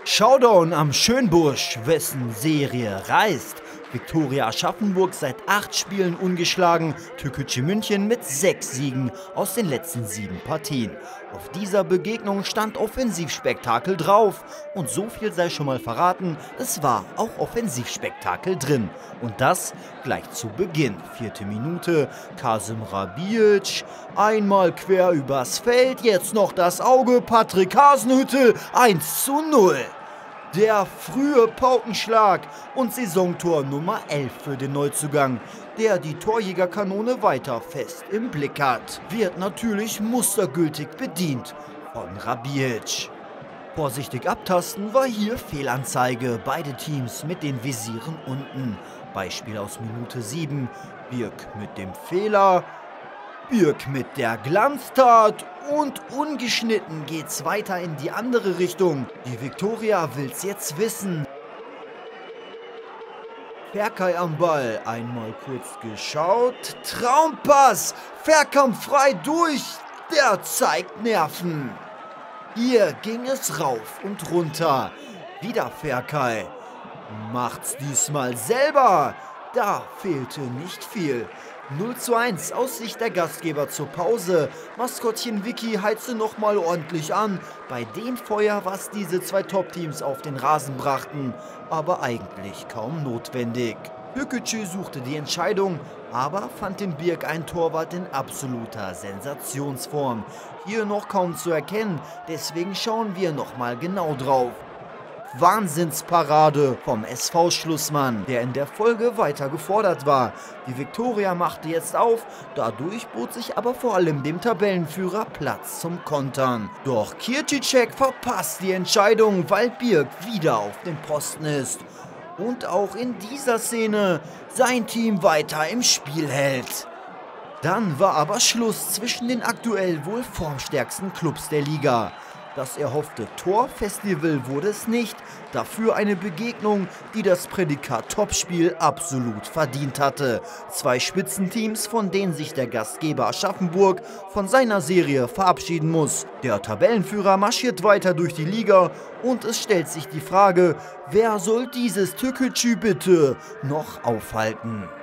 Showdown am Schönbusch, wessen Serie reißt. Viktoria Aschaffenburg seit 8 Spielen ungeschlagen, Türkgücü München mit 6 Siegen aus den letzten 7 Partien. Auf dieser Begegnung stand Offensivspektakel drauf. Und so viel sei schon mal verraten, es war auch Offensivspektakel drin. Und das gleich zu Beginn. 4. Minute, Kasim Rabic, einmal quer übers Feld, jetzt noch das Auge, Patrick Hasenhüttl, 1:0. Der frühe Paukenschlag und Saisontor Nummer 11 für den Neuzugang, der die Torjägerkanone weiter fest im Blick hat. Wird natürlich mustergültig bedient von Rabic. Vorsichtig abtasten war hier Fehlanzeige. Beide Teams mit den Visieren unten. Beispiel aus Minute 7. Birk mit dem Fehler. Birk mit der Glanztat und ungeschnitten geht's weiter in die andere Richtung. Die Viktoria will's jetzt wissen. Ferkay am Ball, einmal kurz geschaut. Traumpass, Verkamp frei durch, der zeigt Nerven. Hier ging es rauf und runter. Wieder Ferkay. Macht's diesmal selber. Da fehlte nicht viel. 0:1 aus Sicht der Gastgeber zur Pause. Maskottchen Vicky heizte nochmal ordentlich an, bei dem Feuer, was diese 2 Top-Teams auf den Rasen brachten, aber eigentlich kaum notwendig. Türkgücü suchte die Entscheidung, aber fand in Birk einen Torwart in absoluter Sensationsform. Hier noch kaum zu erkennen, deswegen schauen wir nochmal genau drauf. Wahnsinnsparade vom SV-Schlussmann, der in der Folge weiter gefordert war. Die Viktoria machte jetzt auf, dadurch bot sich aber vor allem dem Tabellenführer Platz zum Kontern. Doch Kircicek verpasst die Entscheidung, weil Birk wieder auf dem Posten ist. Und auch in dieser Szene sein Team weiter im Spiel hält. Dann war aber Schluss zwischen den aktuell wohl formstärksten Clubs der Liga. Das erhoffte Torfestival wurde es nicht, dafür eine Begegnung, die das Prädikat Topspiel absolut verdient hatte. 2 Spitzenteams, von denen sich der Gastgeber Aschaffenburg von seiner Serie verabschieden muss. Der Tabellenführer marschiert weiter durch die Liga und es stellt sich die Frage, wer soll dieses Türkgücü bitte noch aufhalten?